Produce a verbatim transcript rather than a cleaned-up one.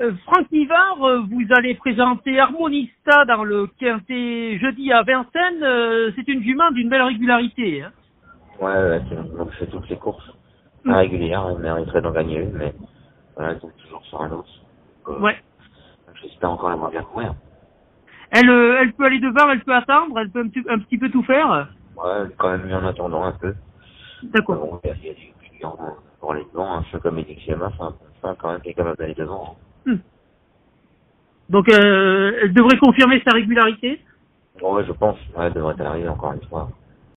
Euh, Franck Nivard, euh, vous allez présenter Harmonista dans le Quintet jeudi à Vincennes. Euh, c'est une jument d'une belle régularité. Hein. Ouais, ouais, c'est donc je fais toutes les courses. Mm. Pas régulières, elle mériterait d'en gagner une, mais voilà, donc toujours sur un autre. Donc, euh, Ouais. j'espère encore la voir bien courir. Elle, euh, elle peut aller devant, elle peut attendre, elle peut un petit, un petit peu tout faire. Ouais, elle est quand même mis en attendant un peu. D'accord. Bon, il y a il y a des clients pour aller devant, un peu comme Edith Siama, c'est un bon fin quand même qui est capable d'aller devant. Hein. Mm. Donc, euh, elle devrait confirmer sa régularité. Ouais, je pense, ouais, elle devrait arriver encore une fois.